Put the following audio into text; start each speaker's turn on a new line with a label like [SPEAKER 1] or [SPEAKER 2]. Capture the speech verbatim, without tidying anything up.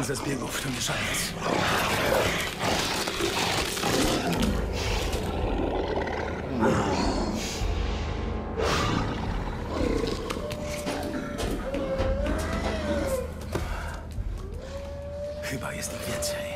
[SPEAKER 1] jeden ze zbiegów to nie szaniec. Chyba jest ich więcej.